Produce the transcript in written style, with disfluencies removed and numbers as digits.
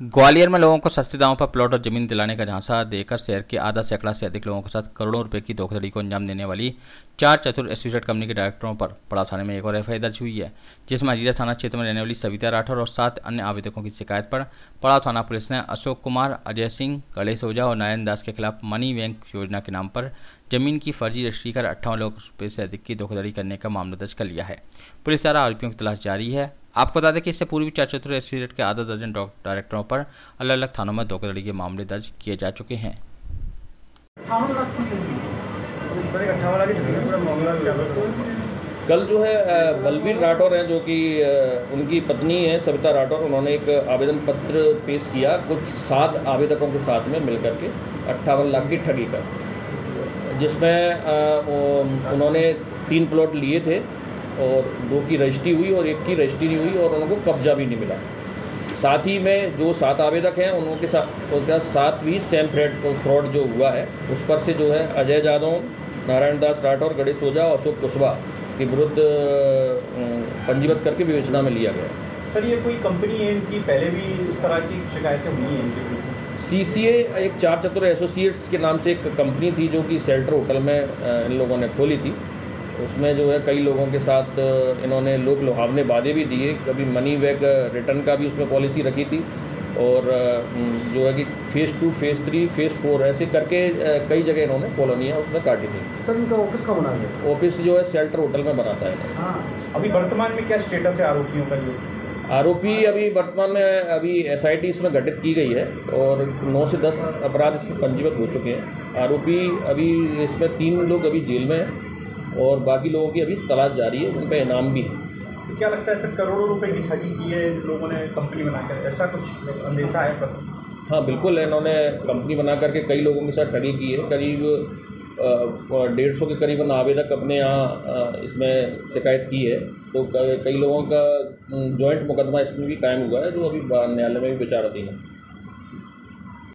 ग्वालियर में लोगों को सस्ते दामों पर प्लॉट और जमीन दिलाने का झांसा देकर शहर के आधा सैकड़ा से अधिक लोगों के साथ करोड़ों रुपए की धोखाधड़ी को अंजाम देने वाली 4 चतुर एसोसिएट कंपनी के डायरेक्टरों पर पड़ाव थाने में एक और एफआईआर दर्ज हुई है, जिसमें हजीरा थाना क्षेत्र में रहने वाली सविता राठौर और 7 अन्य आवेदकों की शिकायत पर पड़ाव थाना पुलिस ने अशोक कुमार, अजय सिंह, गणेश ओझा और नारायण दास के खिलाफ मनी बैंक योजना के नाम पर जमीन की फर्जी रजिस्ट्री कर 58 लाख रुपये से अधिक की धोखाधड़ी करने का मामला दर्ज कर लिया है। पुलिस द्वारा आरोपियों की तलाश जारी है। आपको बता दें कि इससे पूर्व 4 चतुर एसोसिएट के आधा दर्जन डायरेक्टरों पर अलग अलग थानों में धोखाधड़ी के मामले दर्ज किए जा चुके हैं। कल जो है बलवीर राठौर हैं, जो कि उनकी पत्नी है सविता राठौर, उन्होंने एक आवेदन पत्र पेश किया कुछ 7 आवेदकों के साथ में मिलकर के 58 लाख की ठगी का, जिसमें उन्होंने 3 प्लॉट लिए थे और 2 की रजिस्ट्री हुई और 1 की रजिस्ट्री नहीं हुई और उनको कब्जा भी नहीं मिला। साथ ही में जो 7 आवेदक हैं उनके साथ भी सेम फ्रॉड जो हुआ है उस पर से जो है अजय यादव, नारायण दास राठौर, गणेश ओझा और अशोक कुशवाहा के विरुद्ध पंजीबद्ध करके विवेचना में लिया गया। सर, ये कोई कंपनी है इनकी, पहले भी इस तरह की शिकायतें हुई हैं इनकी? सीसीए एक 4 चतुर एसोसिएट्स के नाम से एक कंपनी थी जो कि शेल्टर होटल में इन लोगों ने खोली थी। उसमें जो है कई लोगों के साथ इन्होंने लोग लुभावने वादे भी दिए, कभी मनी बैक रिटर्न का भी उसमें पॉलिसी रखी थी और जो है कि फेज़ 2, फेज़ 3, फेज़ 4 ऐसे करके कई जगह इन्होंने कॉलोनियाँ उसमें काटी थी। सर, इनका ऑफिस कहाँ बना है? ऑफिस जो है शेल्टर होटल में बनाता है। हाँ, अभी वर्तमान में क्या स्टेटस है आरोपियों का? जो आरोपी अभी वर्तमान में अभी एसआईटी इसमें गठित की गई है और 9 से 10 अपराध इसमें पंजीबद्ध हो चुके हैं। आरोपी अभी इसमें 3 लोग अभी जेल में हैं और बाकी लोगों की अभी तलाश जारी है, उन पर इनाम भी है। तो क्या लगता है सर, करोड़ों रुपए की ठगी की है लोगों ने कंपनी बनाकर, ऐसा कुछ अंदेशा है? हाँ बिल्कुल, इन्होंने कंपनी बना करके कई लोगों के साथ ठगी की है। करीब 150 के करीबन आवेदक अपने यहाँ इसमें शिकायत की है, तो कई लोगों का जॉइंट मुकदमा इसमें भी कायम हुआ है जो अभी न्यायालय में भी विचाराधीन है।